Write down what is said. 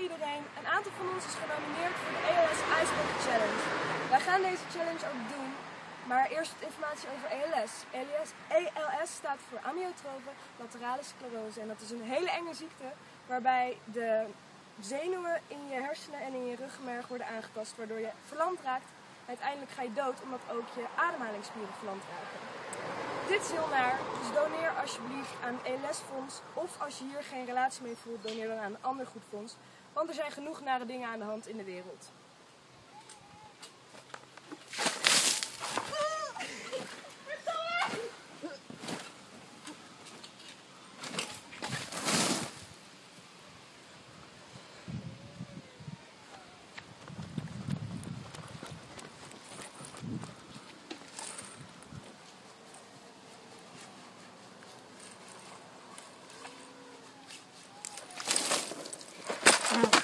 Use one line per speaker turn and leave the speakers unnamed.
iedereen. Een aantal van ons is genomineerd voor de ELS Ice Bucket Challenge. Wij gaan deze challenge ook doen, maar eerst wat informatie over ELS. ELS staat voor amyotrofe laterale sclerose en dat is een hele enge ziekte waarbij de zenuwen in je hersenen en in je ruggenmerg worden aangetast, waardoor je verlamd raakt. Uiteindelijk ga je dood omdat ook je ademhalingsspieren verlamd raken. Dit is heel naar, dus doneer alsjeblieft aan het ELS-fonds. Of als je hier geen relatie mee voelt, doneer dan aan een ander goed fonds. Want er zijn genoeg nare dingen aan de hand in de wereld.
Mm.